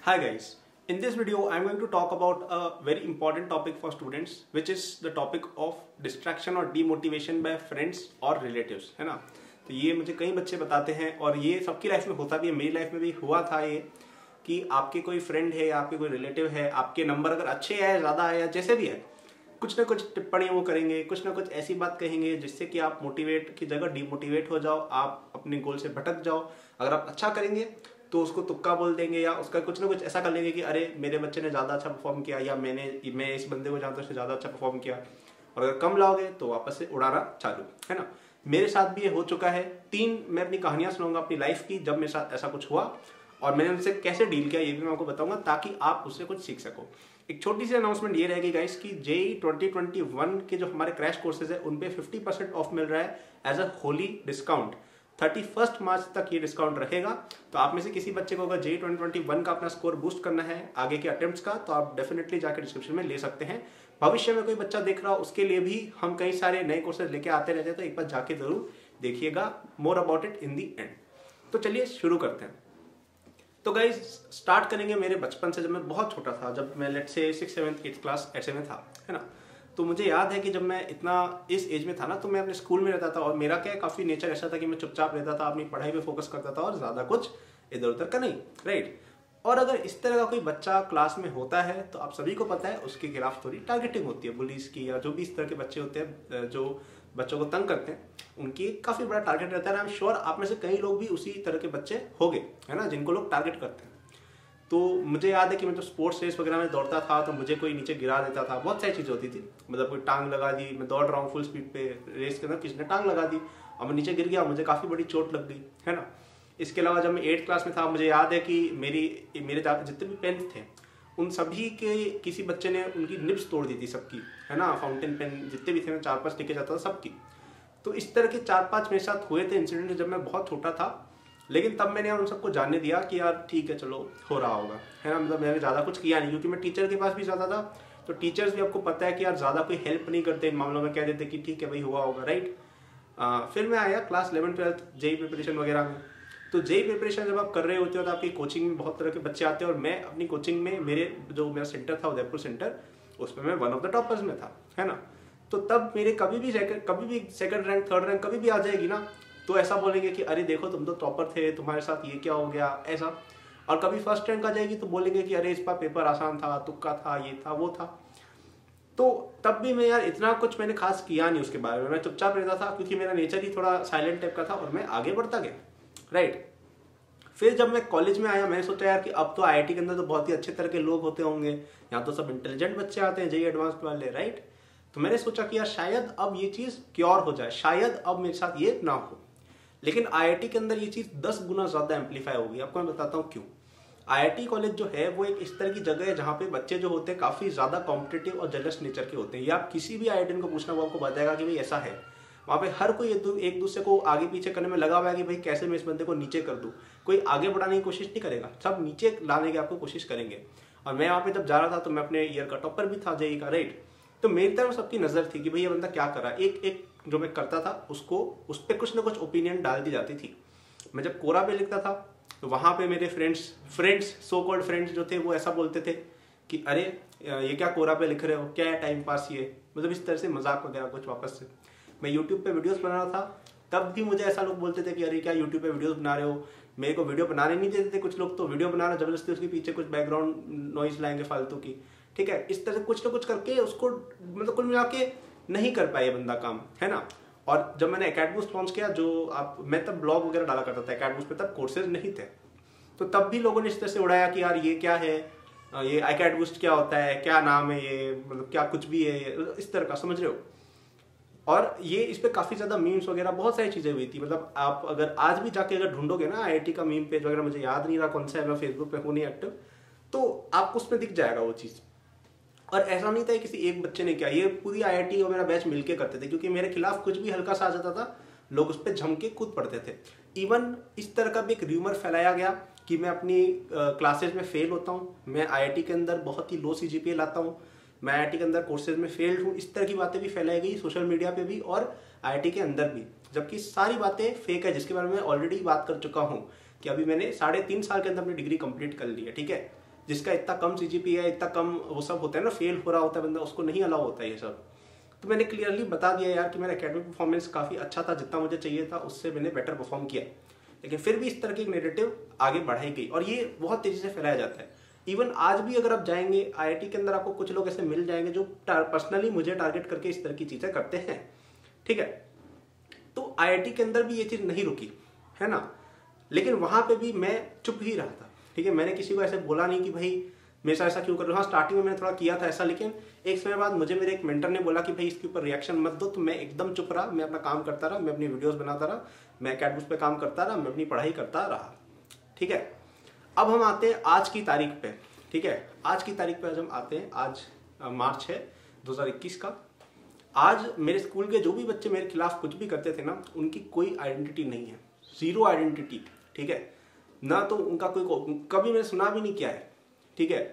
Hi guys, in this video I am going to talk about a very important topic for students which is the topic of distraction or demotivation by friends और relatives, है ना। तो ये मुझे कई बच्चे बताते हैं और ये सबकी लाइफ में होता भी है, मेरी लाइफ में भी हुआ था ये कि आपके कोई फ्रेंड है या आपके कोई रिलेटिव है, आपके नंबर अगर अच्छे आए ज़्यादा आए या जैसे भी है, कुछ ना कुछ टिप्पणी वो करेंगे, कुछ ना कुछ ऐसी बात कहेंगे जिससे कि आप मोटिवेट की जगह डिमोटिवेट हो जाओ, आप अपने गोल से भटक जाओ। अगर आप अच्छा करेंगे तो उसको तुक्का बोल देंगे या उसका कुछ ना कुछ ऐसा कर लेंगे कि अरे मेरे बच्चे ने ज़्यादा अच्छा परफॉर्म किया या मैं इस बंदे को जानता हूँ उसने ज़्यादा अच्छा परफॉर्म किया। और अगर कम लाओगे तो वापस से उड़ाना चालू, है ना। मेरे साथ भी ये हो चुका है। मैं अपनी कहानियाँ सुनाऊंगा अपनी लाइफ की जब मेरे साथ ऐसा कुछ हुआ और मैंने उनसे कैसे डील किया ये भी मैं आपको बताऊंगा ताकि आप उससे कुछ सीख सको। एक छोटी सी अनाउंसमेंट ये रहेगी गाइस कि जेई 2021 के जो हमारे क्रैश कोर्सेज है उन पे 50% ऑफ मिल रहा है एज अ होली डिस्काउंट। 31 मार्च तक ये डिस्काउंट रहेगा। तो आप में से किसी बच्चे को अगर जेई 2021 का अपना स्कोर बूस्ट करना है आगे के अटेम्प्ट्स का तो आप डेफिनेटली जाकर डिस्क्रिप्शन में ले सकते हैं। भविष्य में कोई बच्चा देख रहा हो उसके लिए भी हम कई सारे नए कोर्सेज लेके आते रहते हैं, तो एक बार जाके जरूर देखिएगा। More about it in the end. तो चलिए शुरू करते हैं। तो गाइस स्टार्ट करेंगे मेरे बचपन से, जब मैं बहुत छोटा था, जब मैं let's say 6th 7th 8th class ऐसे में था, है ना। तो मुझे याद है कि जब मैं इतना इस एज में था ना, तो मैं अपने स्कूल में रहता था और मेरा क्या काफ़ी नेचर ऐसा था कि मैं चुपचाप रहता था, अपनी पढ़ाई पे फोकस करता था और ज़्यादा कुछ इधर उधर का नहीं, राइट। और अगर इस तरह का कोई बच्चा क्लास में होता है तो आप सभी को पता है उसके खिलाफ थोड़ी टारगेटिंग होती है, बुलीज की या जो भी इस तरह के बच्चे होते हैं जो बच्चों को तंग करते हैं, उनकी काफ़ी बड़ा टारगेट रहता है। आई एम श्योर आप में से कई लोग भी उसी तरह के बच्चे होंगे, है ना, जिनको लोग टारगेट करते हैं। तो मुझे याद है कि मैं तो स्पोर्ट्स रेस वगैरह में दौड़ता था तो मुझे कोई नीचे गिरा देता था, बहुत सारी चीज़ें होती थी। मतलब कोई टांग लगा दी, मैं दौड़ रहा हूँ फुल स्पीड पे, रेस के अंदर किसी ने टांग लगा दी और मैं नीचे गिर गया, मुझे काफ़ी बड़ी चोट लग गई, है ना। इसके अलावा जब मैं 8th क्लास में था मुझे याद है कि मेरे जितने भी पेन थे उन सभी के किसी बच्चे ने उनकी निब्स तोड़ दी थी सबकी, है ना। फाउंटेन पेन जितने भी थे मैं 4-5 लेके जाता था सबकी। तो इस तरह के 4-5 मेरे साथ हुए थे इंसिडेंट जब मैं बहुत छोटा था। लेकिन तब मैंने उन सबको जानने दिया कि यार ठीक है चलो हो रहा होगा, है ना। मतलब मैंने ज़्यादा कुछ किया नहीं क्योंकि मैं टीचर के पास भी जाता था, तो टीचर्स भी आपको पता है कि यार ज़्यादा कोई हेल्प नहीं करते इन मामलों में, कह देते कि ठीक है भाई हुआ होगा, राइट। फिर मैं आया class 11th 12th JEE preparation वगैरह में। तो जेई प्रिपरेशन जब आप कर रहे होते हो तो आपकी कोचिंग में बहुत तरह के बच्चे आते हैं और मैं अपनी कोचिंग में मेरा सेंटर था उदयपुर सेंटर, उसमें मैं वन ऑफ द टॉपर्स में था, है ना। तो तब मेरे कभी भी सेकंड रैंक 3rd रैंक कभी भी आ जाएगी ना, तो ऐसा बोलेंगे कि अरे देखो तुम तो टॉपर थे, तुम्हारे साथ ये क्या हो गया, ऐसा। और कभी फर्स्ट रैंक आ जाएगी तो बोलेंगे कि अरे इस बार पेपर आसान था, तुक्का था, ये था वो था। तो तब भी मैं यार इतना कुछ मैंने खास किया नहीं उसके बारे में, मैं चुपचाप रहता था क्योंकि मेरा नेचर ही थोड़ा साइलेंट टाइप का था और मैं आगे बढ़ता गया, राइट। फिर जब मैं कॉलेज में आया मैंने सोचा यार कि अब तो आईआईटी के अंदर तो बहुत ही अच्छे तरह के लोग होते होंगे, यहाँ तो सब इंटेलिजेंट बच्चे आते हैं जेई एडवांस्ड वाले, राइट। तो मैंने सोचा कि यार शायद अब ये चीज़ क्योर हो जाए, शायद अब मेरे साथ ये ना हो। लेकिन आईआईटी के अंदर ये चीज़ 10 गुना ज़्यादा एम्पलीफाई होगी। आपको मैं बताता हूँ क्यों। आईआईटी कॉलेज जो है वो एक इस तरह की जगह है जहाँ पे बच्चे जो होते हैं काफ़ी ज़्यादा कॉम्पिटिटिव और जेलस नेचर के होते हैं। ये आप किसी भी आईआईटीएन को पूछना वो आपको बताएगा कि भाई ऐसा है। वहाँ पे हर कोई एक दूसरे को आगे पीछे करने में लगा हुआ है कि भाई कैसे मैं इस बंदे को नीचे कर दूँ। कोई आगे बढ़ाने की कोशिश नहीं करेगा, सब नीचे लाने की आपको कोशिश करेंगे। और मैं वहाँ पे जब जा रहा था तो मैं अपने ईयर का टॉपर भी था जेई का, राइट। तो मेरी तरफ सबकी नज़र थी कि भाई ये बंदा क्या कर रहा है। एक जो मैं करता था उसको उस पर कुछ ना कुछ ओपिनियन डाल दी जाती थी। मैं जब कोरा पे लिखता था तो वहाँ पे मेरे फ्रेंड्स सो कॉल्ड फ्रेंड्स जो थे वो ऐसा बोलते थे कि अरे ये क्या कोरा पे लिख रहे हो, क्या है टाइम पास ये, मतलब इस तरह से मजाक वगैरह कुछ वापस से। मैं यूट्यूब पे वीडियोस बना रहा था तब भी मुझे ऐसा लोग बोलते थे कि अरे क्या यूट्यूब पे वीडियोस बना रहे हो। मेरे को वीडियो बनाने नहीं देते थे कुछ लोग, तो वीडियो बना रहे जबरदस्ती उसके पीछे कुछ बैकग्राउंड नॉइज लाएंगे फालतू की, ठीक है। इस तरह से कुछ ना कुछ करके उसको मतलब कुल मिला के नहीं कर पाए बंदा काम, है ना। और जब मैंने एकेडबूस्ट लॉन्च किया मैं तब ब्लॉग वगैरह डाला करता था एकेडबूस्ट पे, तब कोर्सेज नहीं थे। तो तब भी लोगों ने इस तरह से उड़ाया कि यार ये क्या है, ये एकेडबूस्ट क्या होता है, क्या नाम है ये, मतलब क्या कुछ भी है ये, इस तरह का, समझ रहे हो। और ये इस पे काफ़ी ज़्यादा मीम्स वगैरह बहुत सारी चीज़ें हुई थी। मतलब आप अगर आज भी जाके अगर ढूंढोगे ना आईआईटी का मीम पेज वगैरह, मुझे याद नहीं रहा कौन सा है, मैं फेसबुक पे हूँ नहीं एक्टिव, तो आपको उसमें दिख जाएगा वो चीज़। और ऐसा नहीं था किसी एक बच्चे ने किया, ये पूरी आईआईटी और मेरा बैच मिलके करते थे क्योंकि मेरे खिलाफ कुछ भी हल्का सा आ जाता था लोग उस पर जम के कूद पड़ते थे। इवन इस तरह का भी एक र्यूमर फैलाया गया कि मैं अपनी क्लासेज में फेल होता हूँ, मैं आईआईटी के अंदर बहुत ही लो सीजीपीए लाता हूँ, मैं आईआईटी के अंदर कोर्सेज में फेल्ड हूँ। इस तरह की बातें भी फैलाई गई सोशल मीडिया पे भी और आईआईटी के अंदर भी, जबकि सारी बातें फेक है, जिसके बारे में ऑलरेडी बात कर चुका हूँ कि अभी मैंने 3.5 साल के अंदर अपनी डिग्री कंप्लीट कर ली है, ठीक है। जिसका इतना कम CGPA है, इतना कम वो सब होता है ना, फेल हो रहा होता है बंदा, उसको नहीं अलाउ होता है ये सब। तो मैंने क्लियरली बता दिया यार कि मेरा एकेडमिक परफॉर्मेंस काफ़ी अच्छा था, जितना मुझे चाहिए था उससे मैंने बेटर परफॉर्म किया, लेकिन फिर भी इस तरह की एक नेगेटिव आगे बढ़ाई गई और ये बहुत तेजी से फैलाया जाता है। इवन आज भी अगर आप जाएंगे IIT के अंदर, आपको कुछ लोग ऐसे मिल जाएंगे जो पर्सनली मुझे टारगेट करके इस तरह की चीज़ें करते हैं, ठीक है। तो IIT के अंदर भी ये चीज़ नहीं रुकी, है ना, लेकिन वहाँ पे भी मैं चुप ही रहा था, ठीक है। मैंने किसी को ऐसे बोला नहीं कि भाई मेरे साथ ऐसा क्यों कर रहे हो। हाँ, स्टार्टिंग में मैंने थोड़ा किया था ऐसा, लेकिन एक समय बाद मुझे मेरे एक मेंटर ने बोला कि भाई इसके ऊपर रिएक्शन मत दो, तो मैं एकदम चुप रहा, मैं अपना काम करता रहा, मैं अपनी वीडियोस बनाता रहा, मैं अकेडमिक्स पे काम करता रहा, मैं अपनी पढ़ाई करता रहा, ठीक है। अब हम आते हैं आज की तारीख पे, ठीक है। आज की तारीख पे आज हम आते हैं, आज मार्च है 2021 का। आज मेरे स्कूल के जो भी बच्चे मेरे खिलाफ कुछ भी करते थे ना, उनकी कोई आइडेंटिटी नहीं है, जीरो आइडेंटिटी, ठीक है ना। तो उनका कोई कभी मैंने सुना भी नहीं किया है, ठीक है।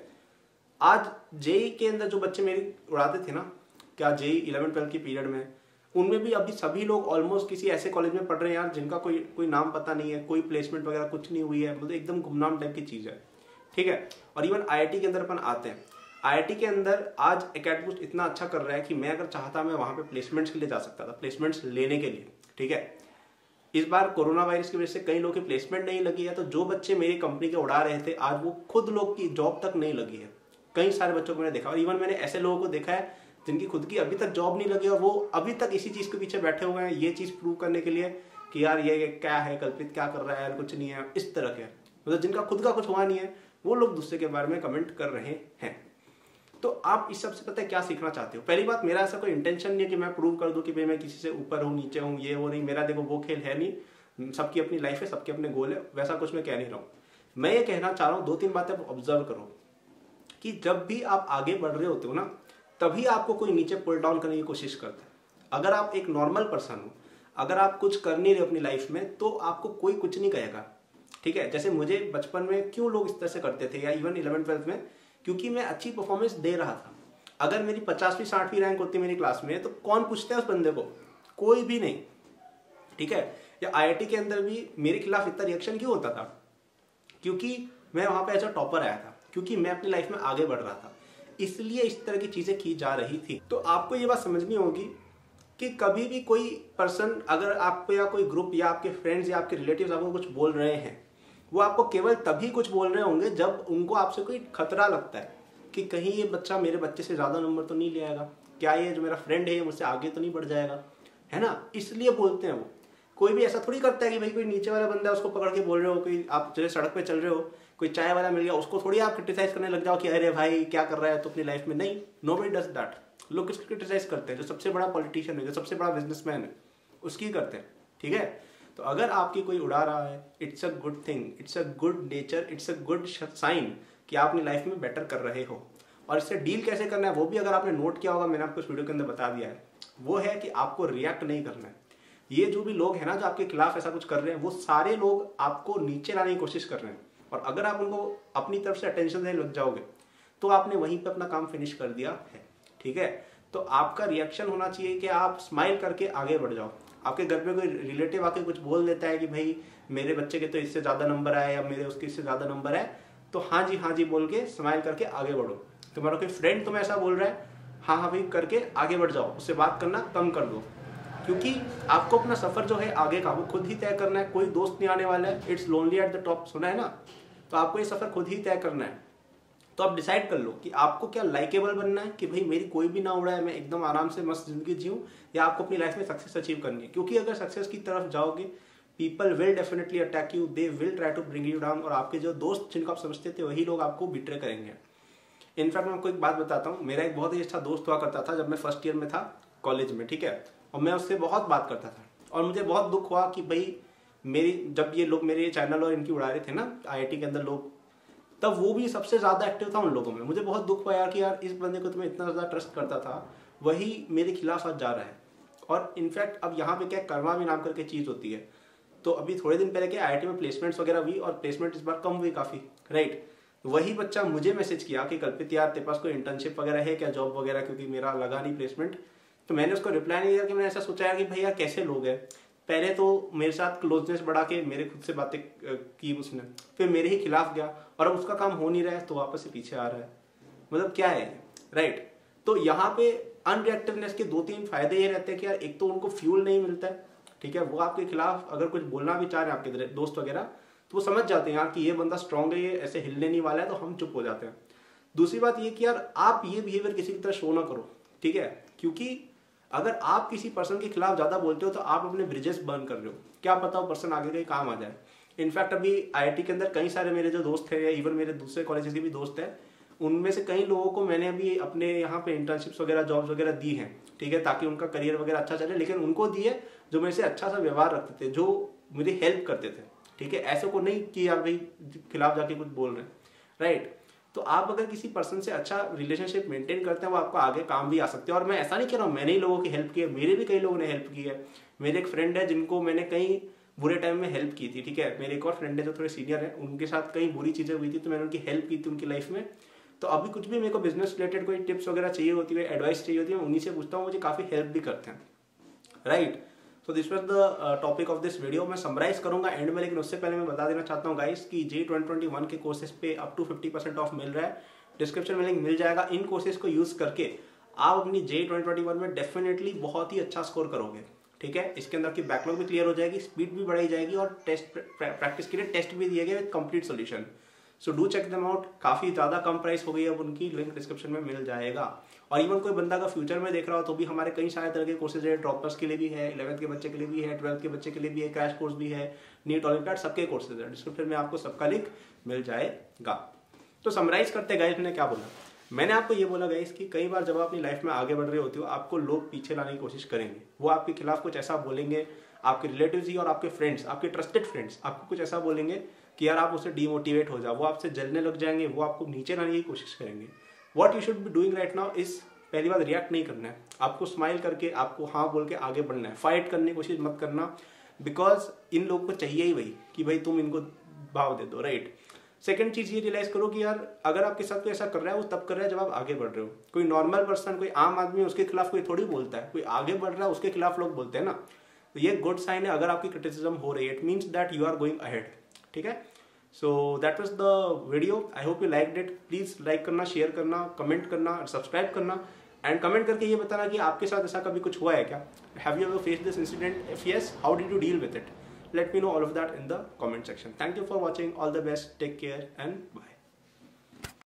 आज जेई के अंदर जो बच्चे मेरी उड़ाते थे ना, क्या जेई 11-12 की पीरियड में, उनमें भी अभी सभी लोग ऑलमोस्ट किसी ऐसे कॉलेज में पढ़ रहे हैं यार जिनका कोई नाम पता नहीं है, कोई प्लेसमेंट वगैरह कुछ नहीं हुई है, मतलब एकदम गुमनाम टाइप की चीज़ है, ठीक है। और इवन IIT के अंदर अपन आते हैं, IIT के अंदर आज एकेडमिक्स इतना अच्छा कर रहा है कि मैं अगर चाहता मैं वहाँ पे प्लेसमेंट्स के लिए जा सकता था, प्लेसमेंट्स लेने के लिए, ठीक है। इस बार कोरोना वायरस की वजह से कई लोगों की प्लेसमेंट नहीं लगी है, तो जो बच्चे मेरी कंपनी के उड़ा रहे थे आज वो खुद लोग की जॉब तक नहीं लगी है। कई सारे बच्चों को मैंने देखा, और इवन मैंने ऐसे लोगों को देखा है जिनकी खुद की अभी तक जॉब नहीं लगी और वो अभी तक इसी चीज़ के पीछे बैठे हुए हैं, ये चीज़ प्रूव करने के लिए कि यार ये क्या है, कल्पित क्या कर रहा है, यार कुछ नहीं है, इस तरह के, मतलब जिनका खुद का कुछ हुआ नहीं है वो लोग दूसरे के बारे में कमेंट कर रहे हैं। तो आप इस सबसे पता है क्या सीखना चाहते हो। पहली बात, मेरा ऐसा कोई इंटेंशन नहीं है कि मैं प्रूव कर दूं कि भाई मैं किसी से ऊपर हूँ, नीचे हूँ, ये वो नहीं, मेरा देखो वो खेल है नहीं, सबकी अपनी लाइफ है, सबके अपने गोल है, वैसा कुछ मैं कह नहीं रहा हूँ। मैं ये कहना चाह रहा हूँ 2-3 बातें आप ऑब्जर्व करो कि जब भी आप आगे बढ़ रहे होते हो ना, तभी आपको कोई नीचे पुल डाउन करने की कोशिश करता है। अगर आप एक नॉर्मल पर्सन हो, अगर आप कुछ कर नहीं रहे अपनी लाइफ में, तो आपको कोई कुछ नहीं कहेगा, ठीक है। जैसे मुझे बचपन में क्यों लोग इस तरह से करते थे, या इवन 11-12 में, क्योंकि मैं अच्छी परफॉर्मेंस दे रहा था। अगर मेरी 50वीं-60वीं रैंक होती मेरी क्लास में, तो कौन पूछता है उस बंदे को, कोई भी नहीं, ठीक है। या IIT के अंदर भी मेरे खिलाफ इतना रिएक्शन क्यों होता था, क्योंकि मैं वहां पे एज अ टॉपर आया था, क्योंकि मैं अपनी लाइफ में आगे बढ़ रहा था, इसलिए इस तरह की चीजें की जा रही थी। तो आपको ये बात समझनी होगी कि कभी भी कोई पर्सन, अगर आपको या कोई ग्रुप या आपके फ्रेंड्स या आपके रिलेटिव्स आपको कुछ बोल रहे हैं, वो आपको केवल तभी कुछ बोल रहे होंगे जब उनको आपसे कोई खतरा लगता है कि कहीं ये बच्चा मेरे बच्चे से ज़्यादा नंबर तो नहीं ले आएगा, क्या ये जो मेरा फ्रेंड है ये मुझसे आगे तो नहीं बढ़ जाएगा, है ना, इसलिए बोलते हैं वो। कोई भी ऐसा थोड़ी करता है कि भाई कोई नीचे वाला बंदा है उसको पकड़ के बोल रहे हो, कोई आप जैसे सड़क पे चल रहे हो, कोई चाय वाला मिल गया, उसको थोड़ी आप क्रिटिसाइज करने लग जाओ कि अरे भाई क्या कर रहा है तो अपनी लाइफ में, नहीं, नोबडी डज दैट। लोग किसको क्रिटिसाइज करते हैं, जो सबसे बड़ा पॉलिटिशियन है, जो सबसे बड़ा बिजनेसमैन है, उसकी करते हैं, ठीक है। तो अगर आपकी कोई उड़ा रहा है, it's a good thing, it's a good nature, it's a good sign कि आप अपनी लाइफ में बेटर कर रहे हो। और इससे डील कैसे करना है वो भी अगर आपने नोट किया होगा, मैंने आपको इस वीडियो के अंदर बता दिया है, वो है कि आपको रिएक्ट नहीं करना है। ये जो भी लोग हैं ना जो आपके खिलाफ ऐसा कुछ कर रहे हैं, वो सारे लोग आपको नीचे लाने की कोशिश कर रहे हैं, और अगर आप उनको अपनी तरफ से अटेंशन देने लग जाओगे तो आपने वहीं पे अपना काम फिनिश कर दिया है, ठीक है। तो आपका रिएक्शन होना चाहिए कि आप स्माइल करके आगे बढ़ जाओ। आपके घर पे कोई रिलेटिव आके कुछ बोल देता है कि भाई मेरे बच्चे के तो इससे ज़्यादा नंबर आए या मेरे उसके इससे ज़्यादा नंबर है, तो हाँ जी बोल के स्माइल करके आगे बढ़ो। तुम्हारा कोई फ्रेंड तुम्हें ऐसा बोल रहा है, हाँ भाई करके आगे बढ़ जाओ, उससे बात करना कम कर दो, क्योंकि आपको अपना सफ़र जो है आगे का वो खुद ही तय करना है, कोई दोस्त नहीं आने वाला है। It's lonely at the top, सुना है ना, तो आपको ये सफ़र खुद ही तय करना है। तो आप डिसाइड कर लो कि आपको क्या लाइकेबल बनना है, कि भाई मेरी कोई भी ना उड़ाए, मैं एकदम आराम से मस्त जिंदगी जीऊँ, या आपको अपनी लाइफ में सक्सेस अचीव करनी है। क्योंकि अगर सक्सेस की तरफ जाओगे, people will definitely attack you, they will try to bring you down, और आपके जो दोस्त जिनको आप समझते थे वही लोग आपको बिट्रे करेंगे। इनफैक्ट मैं आपको एक बात बताता हूँ, मेरा एक बहुत ही अच्छा दोस्त हुआ करता था जब मैं फर्स्ट ईयर में था कॉलेज में, ठीक है, और मैं उससे बहुत बात करता था, और मुझे बहुत दुख हुआ कि भाई मेरी जब ये लोग मेरे चैनल और इनकी उड़ा रहे थे ना IIT के अंदर लोग, तब वो भी सबसे ज़्यादा एक्टिव था उन लोगों में। मुझे बहुत दुख हुआ यार कि यार इस बंदे को तो मैं इतना ज़्यादा ट्रस्ट करता था, वही मेरे खिलाफ आज जा रहा है। और इनफैक्ट अब यहाँ पे क्या कर्मा भी नाम करके चीज़ होती है। तो अभी थोड़े दिन पहले क्या IIT में प्लेसमेंट्स वगैरह हुई, और प्लेसमेंट इस बार कम हुई काफ़ी, राइट। वही बच्चा मुझे मैसेज किया कि कल्पित यार तेरे पास कोई इंटर्नशिप वगैरह है क्या, जॉब वगैरह, क्योंकि मेरा लगा नहीं प्लेसमेंट। तो मैंने उसको रिप्लाई नहीं दिया कि मैंने ऐसा सोचा यार कि भाई यार कैसे लोग हैं, पहले तो मेरे साथ क्लोजनेस बढ़ा के मेरे खुद से बातें की उसने, फिर मेरे ही खिलाफ गया और अब उसका काम हो नहीं रहा है तो वापस से पीछे आ रहा है। मतलब क्या है, राइट। तो यहाँ पे अनरिएक्टिवनेस के 2-3 फायदे ये रहते हैं कि यार एक तो उनको फ्यूल नहीं मिलता है, ठीक है, वो आपके खिलाफ अगर कुछ बोलना भी चाह रहे हैं आपके दोस्त वगैरह तो वो समझ जाते हैं यार कि ये बंदा स्ट्रांग है, ये ऐसे हिलने नहीं वाला है, तो हम चुप हो जाते हैं। दूसरी बात ये कि यार आप ये बिहेवियर किसी की तरह शो ना करो, ठीक है, क्योंकि अगर आप किसी पर्सन के खिलाफ ज्यादा बोलते हो तो आप अपने ब्रिजेस बर्न कर रहे हो, क्या पता वो पर्सन आगे कहीं काम आ जाए। इनफैक्ट अभी आईआईटी के अंदर कई सारे मेरे जो दोस्त हैं या इवन मेरे दूसरे कॉलेजेस के भी दोस्त हैं, उनमें से कई लोगों को मैंने अभी अपने यहाँ पे इंटर्नशिप्स वगैरह जॉब्स वगैरह दी हैं, ठीक है, ताकि उनका करियर वगैरह अच्छा चले, लेकिन उनको दी है जो मेरे से अच्छा सा व्यवहार रखते थे, जो मुझे हेल्प करते थे, ठीक है, ऐसे को नहीं कि यार भाई खिलाफ जाके कुछ बोल रहे हैं, राइट। तो आप अगर किसी पर्सन से अच्छा रिलेशनशिप मेंटेन करते हैं वो आपको आगे काम भी आ सकते हैं। और मैं ऐसा नहीं कह रहा हूँ मैंने ही लोगों की हेल्प की है, मेरे भी कई लोगों ने हेल्प की है। मेरे एक फ्रेंड है जिनको मैंने कई बुरे टाइम में हेल्प की थी, ठीक है, मेरे एक और फ्रेंड है जो थोड़े सीनियर है, उनके साथ कई बुरी चीजें हुई थी तो मैंने उनकी हेल्प की थी उनकी लाइफ में। तो अभी कुछ भी मेरे को बिजनेस रिलेटेड कोई टिप्स वगैरह चाहिए होती है, एडवाइस चाहिए होती है, मैं उन्हीं से पूछता हूँ, मुझे काफी हेल्प भी करते हैं, right. So this was the topic of this video. मैं समराइज करूंगा एंड में, लेकिन उससे पहले मैं बता देना चाहता हूँ गाइस कि J 2021 के कोर्सेज पे अप टू 50% ऑफ मिल रहा है, डिस्क्रिप्शन में लिंक मिल जाएगा। इन कोर्सेज को यूज करके आप अपनी J 2021 में डेफिनेटली बहुत ही अच्छा स्कोर करोगे, ठीक है। इसके अंदर की बैकलॉग भी क्लियर हो जाएगी, स्पीड भी बढ़ाई जाएगी और टेस्ट प्रैक्टिस के लिए टेस्ट भी दिए गए with complete solution. So do check them out. काफी ज्यादा कम प्राइस हो गई, अब उनकी लिंक डिस्क्रिप्शन में मिल जाएगा। और इवन कोई बंदा का फ्यूचर में देख रहा हो तो भी हमारे कई सारे तरह के कोर्सेज है, ड्रॉपर्स के लिए भी है, 11th के बच्चे के लिए भी है, 12th के बच्चे के लिए भी है, क्रैश कोर्स भी है, नीट ओलंपियाड, सबके कोर्सेज है, डिस्क्रिप्शन में आपको सबका लिंक मिल जाएगा। तो समराइज करते गाइस, मैंने क्या बोला, मैंने आपको ये बोला गाइस कि कई बार जब आप अपनी लाइफ में आगे बढ़ रहे होते हो आपको लोग पीछे लाने की कोशिश करेंगे, वो आपके खिलाफ कुछ ऐसा बोलेंगे, आपके रिलेटिव्स ही और आपके फ्रेंड्स, आपके ट्रस्टेड फ्रेंड्स आपको कुछ ऐसा बोलेंगे कि यार आप उससे डीमोटिवेट हो जाओ, वो आपसे जलने लग जाएंगे, वो आपको नीचे लाने की कोशिश करेंगे। What you should be doing right now is, पहली बात रिएक्ट नहीं करना है, आपको स्माइल करके आपको हाँ बोल के आगे बढ़ना है, फाइट करने की कोशिश मत करना, बिकॉज इन लोगों को चाहिए ही वही कि भाई तुम इनको भाव दे दो, राइट। सेकंड चीज ये रियलाइज करो कि यार अगर आपके साथ कोई ऐसा कर रहा है वो तब कर रहा है जब आप आगे बढ़ रहे हो। कोई नॉर्मल पर्सन, कोई आम आदमी है, उसके खिलाफ कोई थोड़ी बोलता है, कोई आगे बढ़ रहा है उसके खिलाफ लोग बोलते हैं ना, तो ये गुड साइन है। अगर आपकी क्रिटिसिज्म हो रही है it means that you are going ahead, ठीक है। So that was the video, I hope you liked it. Please like करना, शेयर करना, कमेंट करना, सब्सक्राइब करना एंड कमेंट करके ये बताना कि आपके साथ ऐसा कभी कुछ हुआ है क्या, have you ever faced this incident, if yes how did you deal with it. Let me know all of that in the comment section. Thank you for watching. All the best. Take care and bye.